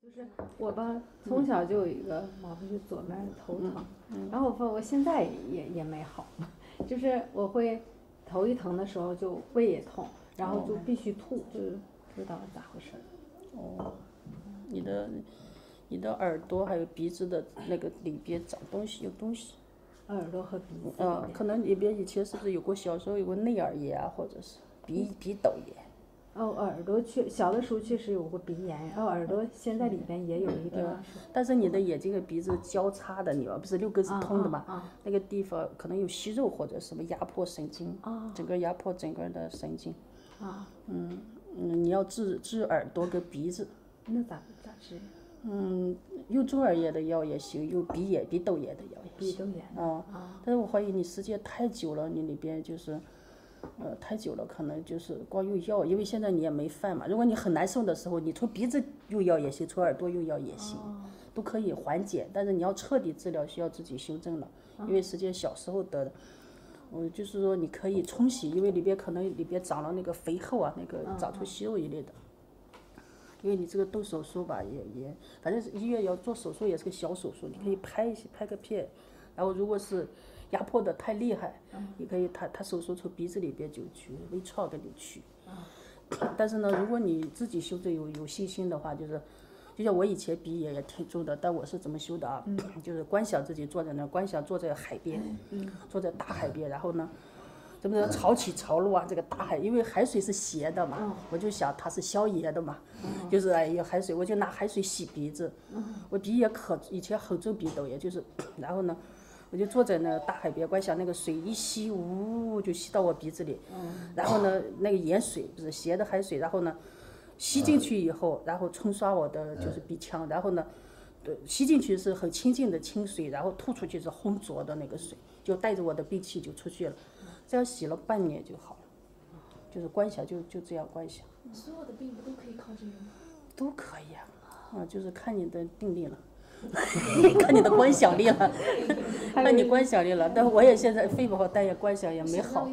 就是我吧，从小就有一个毛病，就左面头疼，然后我现在也没好，就是我会头一疼的时候就胃也痛，然后就必须吐，就是不知道咋回事。 哦，你的耳朵还有鼻子的那个里边长东西，有东西。 耳朵和鼻子。 可能里边以前是不是有过小时候有过内耳炎啊，或者是鼻窦炎。 耳朵小的时候确实有过鼻炎，然后耳朵现在里边也有一个地方是。 但是你的眼睛和鼻子交叉的，你不是六根是通的嘛？那个地方可能有息肉或者什么压迫神经，整个压迫整个的神经。你要治耳朵跟鼻子。 那咋治？ 用中耳炎的药也行，用鼻窦炎的药也行。 鼻窦炎。 但是我怀疑你时间太久了，你里边就是。太久了，可能就是光用药，因为现在你也没饭嘛。如果你很难受的时候，你从鼻子用药也行，从耳朵用药也行，都可以缓解。但是你要彻底治疗，需要自己修正了，因为时间小时候得的。就是说你可以冲洗，因为里边可能里边长了那个肥厚啊，那个长出息肉一类的。因为你这个动手术吧，也反正医院要做手术也是个小手术，你可以拍个片，然后如果是。压迫的太厉害，你可以他手术从鼻子里边就去微创给你去。但是呢，如果你自己修正有信心的话，就像我以前鼻炎也挺重的，但我是怎么修的啊？就是观想自己坐在那，观想坐在海边，坐在大海边，然后呢，这不是潮起潮落啊？这个大海，因为海水是咸的嘛，我就想它是消炎的嘛，就是有海水，我就拿海水洗鼻子。我鼻炎以前很重鼻窦炎，然后呢。我就坐在那个大海边，观想那个水一吸，呜就吸到我鼻子里，然后呢，那个盐水不是咸的海水，然后呢，吸进去以后，然后冲刷我的就是鼻腔，然后呢，吸进去是很清净的清水，然后吐出去是浑浊的那个水，就带着我的病气就出去了，这样洗了半年就好了，就是观想就这样观想。 所有的病不都可以靠这个吗？ 都可以啊，就是看你的定力了。看你的观想力了，看你观想力了。但我也现在肺不好，但也观想也没好。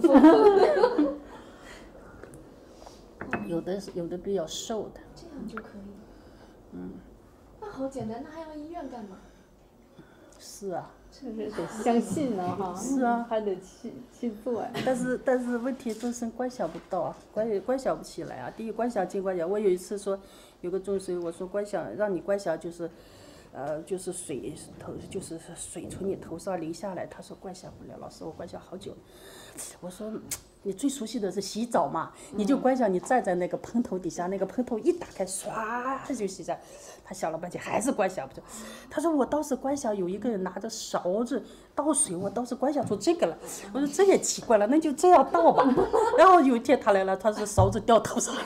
有的比较瘦的。 这样就可以。那好简单，那还要医院干嘛？ 是啊。 这是得相信呢哈。 是啊， 还得去做呀。 但是问题众生观想不到啊，观想不起来啊。第一观想进观想，我有一次说有个众生，我说观想让你观想就是。就是水从你头上淋下来，他说观想不了，老师我观想好久了。我说你最熟悉的是洗澡嘛，你就观想你站在那个喷头底下，那个喷头一打开，唰就洗下。他想了半天还是观想不着。他说我倒是观想有一个人拿着勺子倒水，我倒是观想出这个了。我说这也奇怪了，那就这样倒吧。然后有一天他来了，他说勺子掉头上。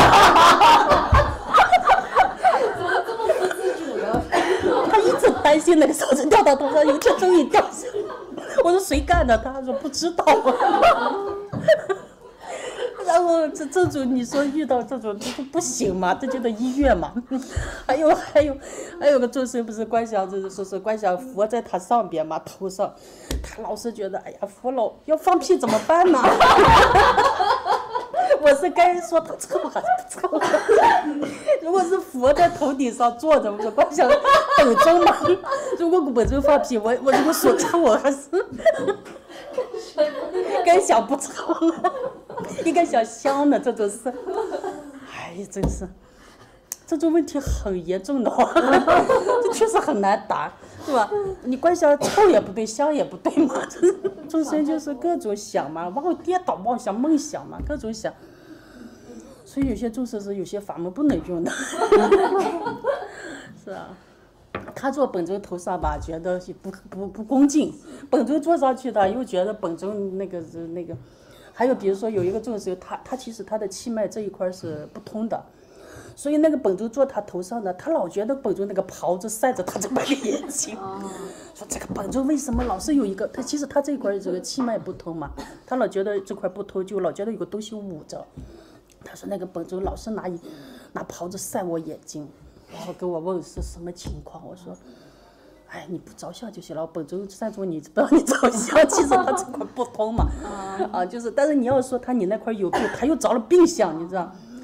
他一直担心那个勺子掉到头上，有一天终于掉下来。我说谁干的？他说不知道。然后这种你说遇到这种这不行嘛，这就得医院嘛。还有个众生不是观想，就是说是观想佛在他上边嘛，头上，他老是觉得哎呀佛老要放屁怎么办呢？我是该说他臭还是不臭？如果是佛在头顶上坐着，我说观想本尊嘛。如果本尊放屁，我如果说臭，我还是该想不臭了，应该想香的这种事。哎呀，真是这种问题很严重的话，这确实很难答，对吧？你观想臭也不对，香也不对嘛，众生就是各种想嘛，颠倒妄想、梦想嘛，各种想。所以有些众生是有些法门不能用的。是啊，他坐本尊头上吧，觉得不恭敬；本尊坐上去的又觉得本尊那个。还有比如说有一个众生，他其实他的气脉这一块是不通的。所以那个本尊坐他头上的，他老觉得本尊那个袍子晒着他这半个眼睛，说这个本尊为什么老是有一个？他其实他这一块这个气脉不通嘛，他老觉得这块不通，就老觉得有个东西捂着。他说那个本尊老是拿袍子晒我眼睛，然后跟我问是什么情况。我说，哎，你不着相就行了，本尊善终你不让你着相，其实他这块不通嘛，就是但是你要说你那块有病，他又着了病相，你知道。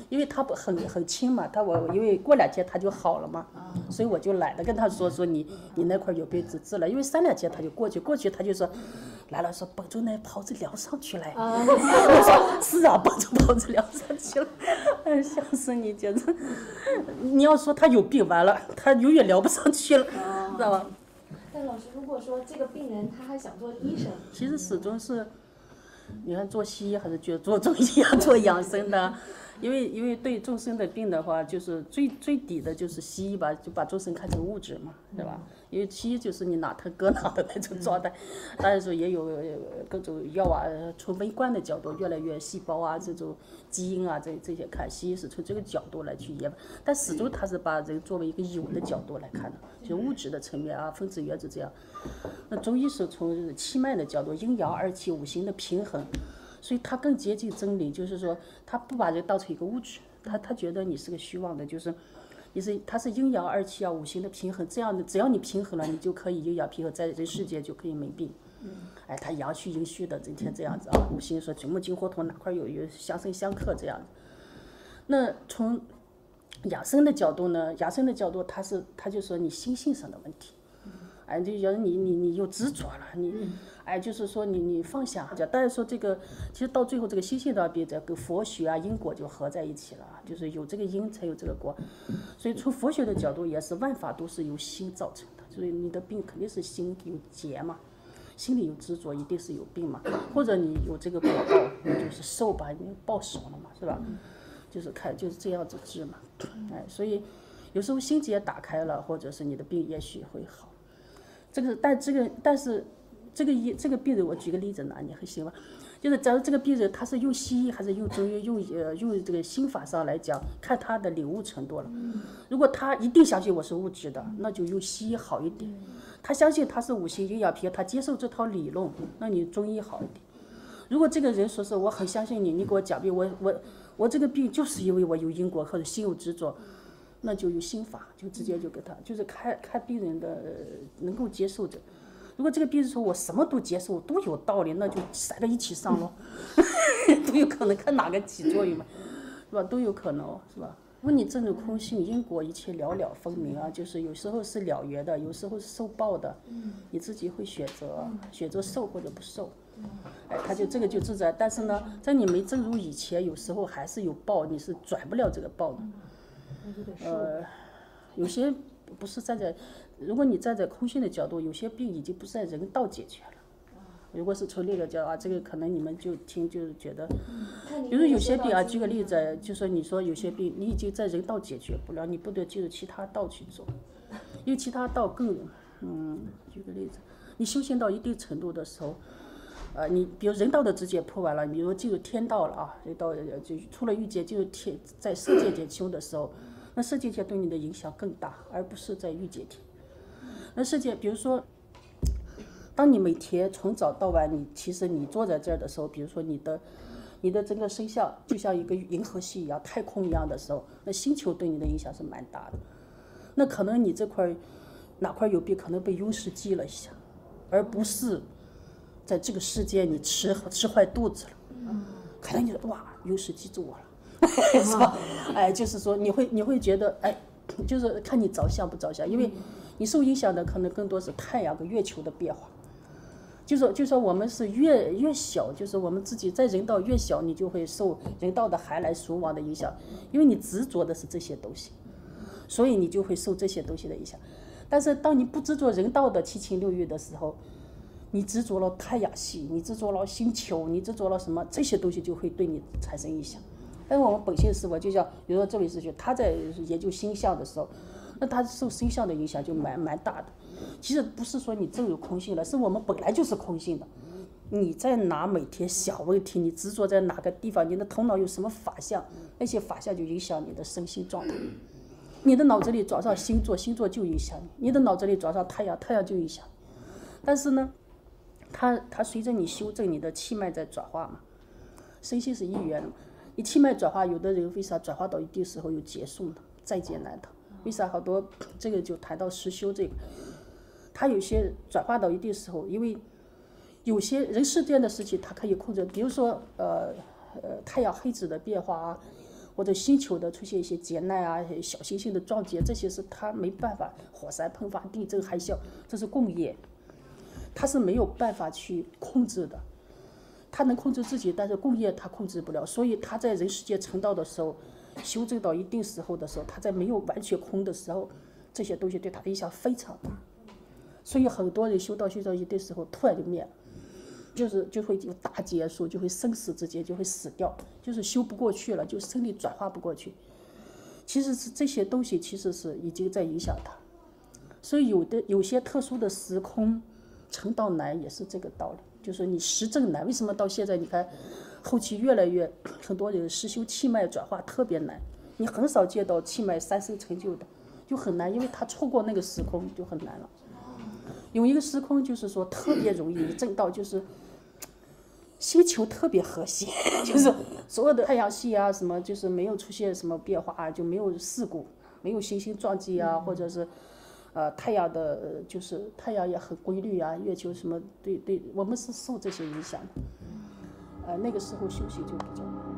因为他不很轻嘛，因为过2天他就好了嘛，所以我就懒得跟他说你那块有病治了，因为3、2天他就过去他就说来了，说帮助那袍子撩上去了。我说是啊，帮助袍子撩上去了，哎，笑死你简直！你要说他有病完了，他永远撩不上去了，知道吧？ 但老师，如果说这个病人他还想做医生， 其实始终是，你看做西医还是做中医啊，做养生的，因为对众生的病的话，就是最底的就是西医吧，就把众生看成物质嘛，对吧？因为西医就是你哪疼搁哪的那种状态，当然说也有各种药啊，从微观的角度越来越细胞啊这种基因啊这些看，西医是从这个角度来去研，但始终它是把人作为一个有的角度来看的，就物质的层面啊，分子原子这样。那中医是从气脉的角度，阴阳二气五行的平衡，所以它更接近真理，就是说它不把人当成一个物质，他觉得你是个虚妄的，就是它是阴阳二气啊五行的平衡，这样的只要你平衡了，你就可以阴阳平衡，在人世间就可以没病。哎，它阳虚阴虚的整天这样子啊，五行说金木金火土哪块有相生相克这样子。那从养生的角度呢，他就说你心性上的问题。哎，就觉得你又执着了，哎，就是说你放下。当然说这个，其实到最后这个心性的病，这跟佛学啊因果就合在一起了，就是有这个因才有这个果。所以从佛学的角度也是万法都是由心造成的，所以你的病肯定是心有结嘛，心里有执着一定是有病嘛，或者你有这个果报，就是受吧，你报熟了嘛，是吧？就是这样子治嘛，哎，所以有时候心结打开了，或者是你的病也许会好。但是这个病人，我举个例子拿，你很行吧？就是假如这个病人他是用西医还是用中医，用这个心法上来讲，看他的领悟程度了。如果他一定相信我是物质的，那就用西医好一点；他相信他是五行阴阳平衡，他接受这套理论，那你中医好一点。如果这个人说是我很相信你，你给我讲病，我这个病就是因为我有因果或者心有执着。那就有心法，就直接就给他，就是看病人的能够接受的。如果这个病人说我什么都接受，都有道理，那就3个一起上咯，都有可能，看哪个起作用嘛，是吧？都有可能，是吧？问你这种空性因果一切了了分明啊，就是有时候是了缘的，有时候是受报的，你自己会选择受或者不受。哎，他就这个就自在，但是呢，在你没证入以前，有时候还是有报，你是转不了这个报的。有些不是站在，如果你站在空性的角度，有些病已经不是在人道解决了。如果是从那个角度啊，这个可能你们就觉得，比如有些病啊，举个例子，就说你说有些病你已经在人道解决不了，你不得进入其他道去做，因为其他道更，举个例子，你修行到一定程度的时候。你比如人道的直接破完了，比如进入天道了啊，人道就出了欲界，进入在色界天修的时候，那色界天对你的影响更大，而不是在欲界天。那世界，比如说，当你每天从早到晚，其实你坐在这儿的时候，比如说你的整个身相就像一个银河系一样、太空一样的时候，那星球对你的影响是蛮大的。那可能你这块哪块有病，可能被庸世记了一下，而不是。在这个世界，你吃坏肚子了，可能你说哇，庸世记住我了，是吧？哎，就是说你会觉得，哎，就是看你着相不着相，因为你受影响的可能更多是太阳跟月球的变化。就说我们是越小，就是我们自己在人道越小，你就会受人道的寒来暑往的影响，因为你执着的是这些东西，所以你就会受这些东西的影响。但是当你不执着人道的七情六欲的时候，你执着了太阳系，你执着了星球，你执着了什么，这些东西就会对你产生影响。但是我们本性是我就像比如说这位师兄，他在研究星象的时候，那他受星象的影响就蛮大的。其实不是说你证入空性了，是我们本来就是空性的。你在拿每天小问题，你执着在哪个地方，你的头脑有什么法相，那些法相就影响你的身心状态。你的脑子里装上星座，星座就影响你；你的脑子里装上太阳，太阳就影响你。但是呢，它随着你修正，你的气脉在转化嘛，身心是一元的嘛。你气脉转化，有的人为啥转化到一定时候有结束呢？在劫难逃。为啥好多这个就谈到实修这个，他有些转化到一定时候，因为有些人世间的事情他可以控制，比如说太阳黑子的变化啊， 或者星球的出现一些劫难啊，小行星的撞击，这些是它没办法，火山喷发、地震、海啸，这是共业，它是没有办法去控制的。它能控制自己，但是共业它控制不了，所以它在人世界成道的时候，修正到一定时候的时候，它在没有完全空的时候，这些东西对它的影响非常大。所以很多人修到一定时候突然就灭了，就会有大结束，就会生死之间就会死掉，就是修不过去了，就生理转化不过去。其实是这些东西其实是已经在影响它，所以有些特殊的时空成道难也是这个道理。就是你实证难，为什么到现在你看后期越来越很多人实修气脉转化特别难，你很少见到气脉3生成就的，就很难，因为他错过那个时空就很难了。有一个时空就是说特别容易证道，就是星球特别和谐，就是所有的太阳系啊什么，就是没有出现什么变化啊，就没有事故，没有行星撞击啊，或者是太阳的，就是太阳也很规律啊，月球什么，对，我们是受这些影响的，那个时候休息就比较难。